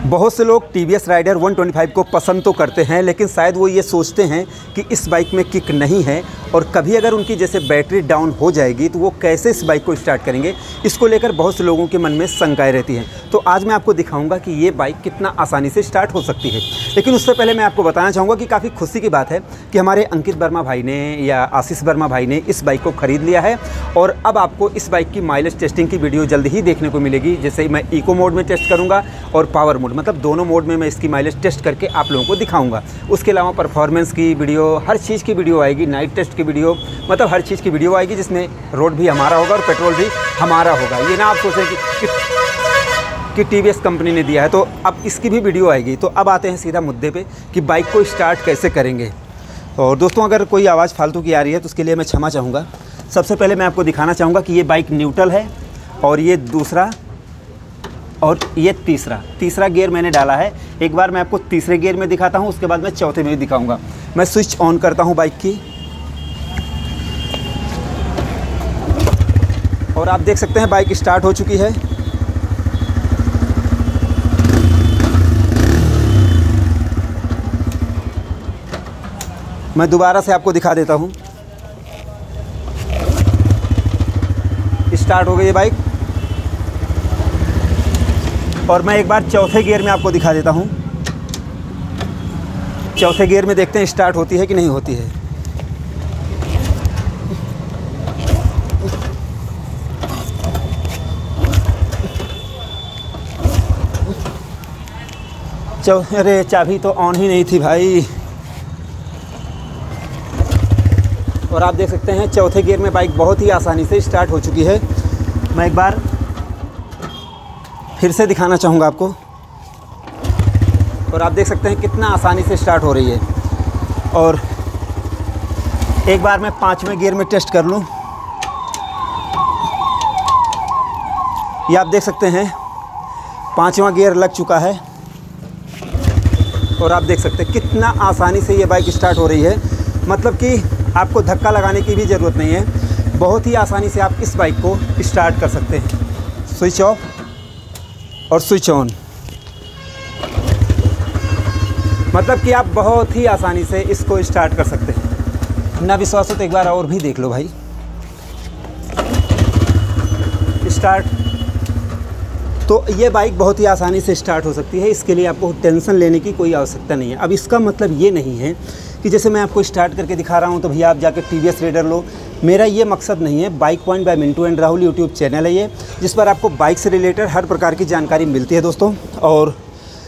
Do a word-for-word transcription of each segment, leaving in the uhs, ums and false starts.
बहुत से लोग T V S Raider one twenty five को पसंद तो करते हैं, लेकिन शायद वो ये सोचते हैं कि इस बाइक में किक नहीं है और कभी अगर उनकी जैसे बैटरी डाउन हो जाएगी तो वो कैसे इस बाइक को स्टार्ट करेंगे। इसको लेकर बहुत से लोगों के मन में शंकाएं रहती हैं। तो आज मैं आपको दिखाऊंगा कि ये बाइक कितना आसानी से स्टार्ट हो सकती है। लेकिन उससे पहले मैं आपको बताना चाहूँगा कि काफ़ी खुशी की बात है कि हमारे अंकित वर्मा भाई ने या आशीष वर्मा भाई ने इस बाइक को ख़रीद लिया है और अब आपको इस बाइक की माइलेज टेस्टिंग की वीडियो जल्दी ही देखने को मिलेगी। जैसे मैं इको मोड में टेस्ट करूँगा और पावर मोड, मतलब दोनों मोड में मैं इसकी माइलेज टेस्ट करके आप लोगों को दिखाऊंगा। उसके अलावा परफॉर्मेंस की वीडियो, हर चीज़ की वीडियो आएगी, नाइट टेस्ट की वीडियो, मतलब हर चीज़ की वीडियो आएगी जिसमें रोड भी हमारा होगा और पेट्रोल भी हमारा होगा। ये ना आप सोचें कि, कि, कि टी वी एस कंपनी ने दिया है, तो अब इसकी भी वीडियो आएगी। तो अब आते हैं सीधा मुद्दे पे कि बाइक को स्टार्ट कैसे करेंगे। और दोस्तों, अगर कोई आवाज़ फालतू की आ रही है तो उसके लिए मैं क्षमा चाहूँगा। सबसे पहले मैं आपको दिखाना चाहूँगा कि ये बाइक न्यूट्रल है और ये दूसरा और ये तीसरा तीसरा गियर मैंने डाला है। एक बार मैं आपको तीसरे गियर में दिखाता हूँ, उसके बाद मैं चौथे में भी दिखाऊंगा। मैं स्विच ऑन करता हूँ बाइक की और आप देख सकते हैं बाइक स्टार्ट हो चुकी है। मैं दोबारा से आपको दिखा देता हूँ। स्टार्ट हो गई है बाइक और मैं एक बार चौथे गियर में आपको दिखा देता हूँ। चौथे गियर में देखते हैं स्टार्ट होती है कि नहीं होती है। चौ अरे चाबी तो ऑन ही नहीं थी भाई। और आप देख सकते हैं चौथे गियर में बाइक बहुत ही आसानी से स्टार्ट हो चुकी है। मैं एक बार फिर से दिखाना चाहूँगा आपको और आप देख सकते हैं कितना आसानी से स्टार्ट हो रही है। और एक बार मैं पाँचवें गियर में टेस्ट कर लूँ। ये आप देख सकते हैं पाँचवा गियर लग चुका है और आप देख सकते हैं कितना आसानी से ये बाइक स्टार्ट हो रही है। मतलब कि आपको धक्का लगाने की भी ज़रूरत नहीं है, बहुत ही आसानी से आप इस बाइक को स्टार्ट कर सकते हैं। स्विच ऑफ और स्विच ऑन, मतलब कि आप बहुत ही आसानी से इसको स्टार्ट कर सकते हैं। ना विश्वास हो तो एक बार और भी देख लो भाई। स्टार्ट। तो ये बाइक बहुत ही आसानी से स्टार्ट हो सकती है। इसके लिए आपको टेंशन लेने की कोई आवश्यकता नहीं है। अब इसका मतलब ये नहीं है कि जैसे मैं आपको स्टार्ट करके दिखा रहा हूँ तो भैया आप जाकर टी वी एस राइडर लो। मेरा ये मकसद नहीं है। Bike point by Mintu and Rahul YouTube channel है ये, जिस पर आपको बाइक से रिलेटेड हर प्रकार की जानकारी मिलती है दोस्तों। और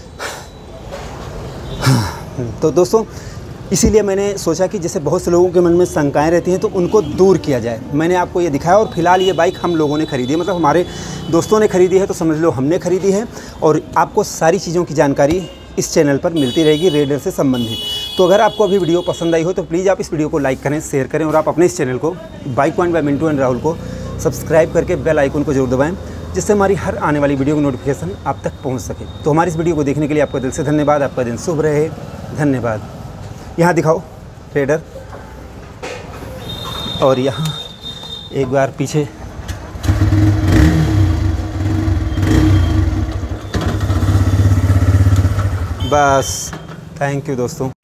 तो दोस्तों, इसीलिए मैंने सोचा कि जैसे बहुत से लोगों के मन में शंकाएं रहती हैं तो उनको दूर किया जाए। मैंने आपको ये दिखाया और फिलहाल ये बाइक हम लोगों ने ख़रीदी है, मतलब हमारे दोस्तों ने ख़रीदी है, तो समझ लो हमने ख़रीदी है। और आपको सारी चीज़ों की जानकारी इस चैनल पर मिलती रहेगी रेडर से संबंधित। तो अगर आपको अभी वीडियो पसंद आई हो तो प्लीज़ आप इस वीडियो को लाइक करें, शेयर करें और आप अपने इस चैनल को bike point by Mintu and Rahul को सब्सक्राइब करके बेल आइकन को जरूर दबाएं, जिससे हमारी हर आने वाली वीडियो की नोटिफिकेशन आप तक पहुंच सके। तो हमारी इस वीडियो को देखने के लिए आपका दिल से धन्यवाद। आपका दिन शुभ रहे। धन्यवाद। यहाँ दिखाओ रेडर, और यहाँ एक बार पीछे। बस, थैंक यू दोस्तों।